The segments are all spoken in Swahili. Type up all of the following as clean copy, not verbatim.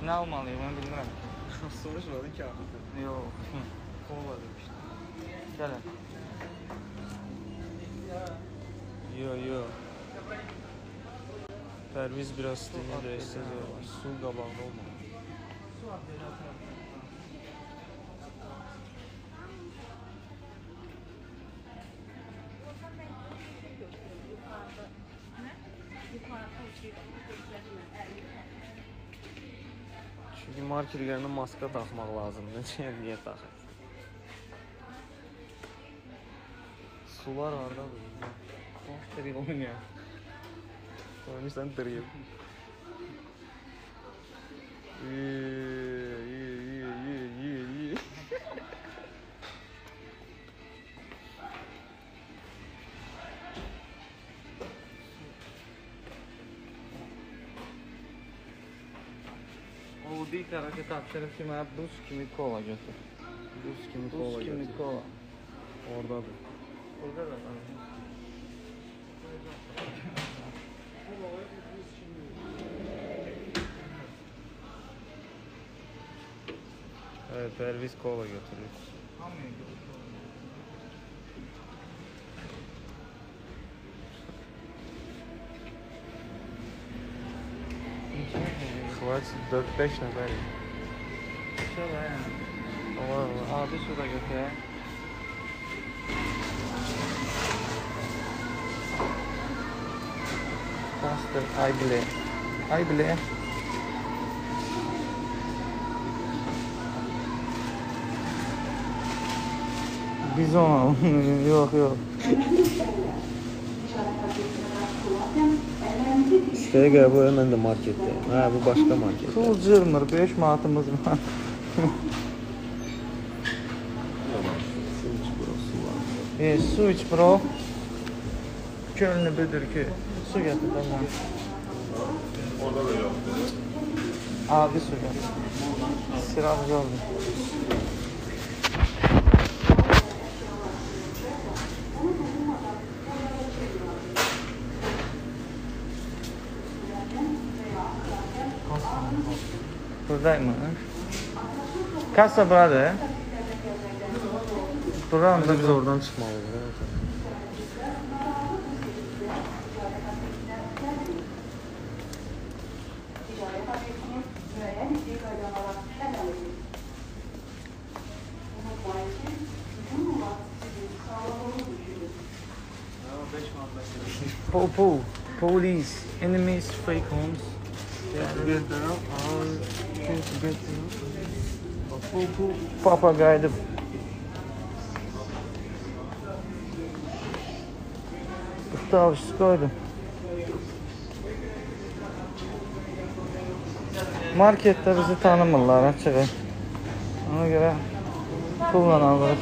Ne almalıyım ben bilmirəm. Soruşmadın ki abi. Yox. Kola demişdim. Gəlin. Yo. Pərviz biraz istəyinə də istəyir. Su qabağında olmalı. Çünki markerlərinə maska taxmaq lazımdır. Niyə taxır? Sular hardadır? Dırıyım oynuyor. Oynuyorsan dırıyım. İyi. O bir tərəfə tapşırıb ki, mənə buz kimi kola götür. Buz kimi Buz kimi kola. Oradadır. Burada da var. Evet, Pərviz kola götürür. Хватит 4-5 nəfər. Şöyle yani. Allah. Adi su da götür. Bastır, ay bile. Biz onu yok. İstəyə qəbul mən də marketdəyim. Hə, bu başqa market. Pul cırmır, 5 manatımız var. Su iç bro. Kölünü büdür ki. Su getir bana. Orada da yok. Abi su getir. Sıramız oldu. Buradayım. Kasa burada. Buranın da Biz oradan çıxmalıyıq. Police, enemies, fake homes. Papagaydı. Tavşız koydum. Markette bizi tanımırlar açığı. Ona göre pulla alırız.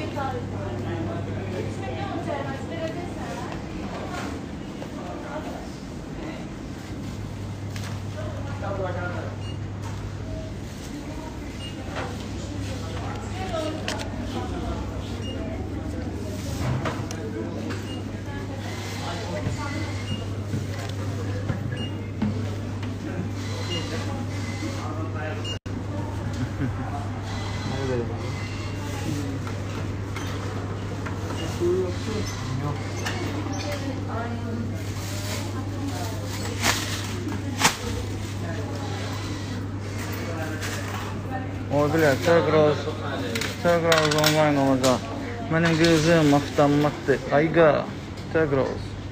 O bile Tegros online olacak. Benim gözüm aftanmaktı. Ayga Tegros.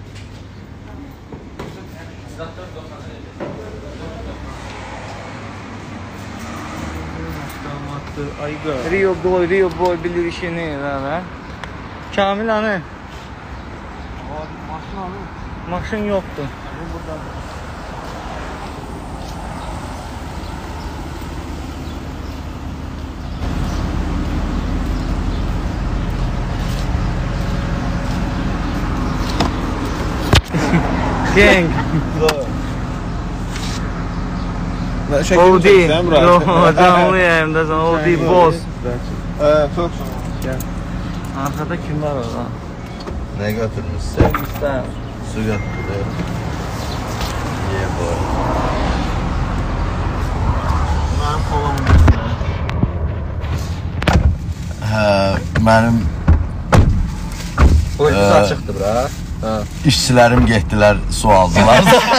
Ayga. Rio Boy bilir işini lan. Kamil hani? Maşın yoktu. Gang. OD. Yo, canlı yayımda sana OD boss. Çok Gel. Arkada kim var orada? Ne götürmüşsün? Sevgisler. Su götürdü. Niye bu? Benim mənim Boyunuz açıqdır bura. işçilərim getdilər, su aldılar.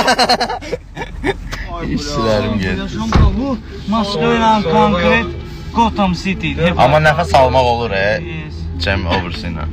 İşçilərim getdi. Bu Moskva ilə konkret Gotham City. Amma nəfəs almaq olur, Yes. Cem oversi ilə.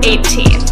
18.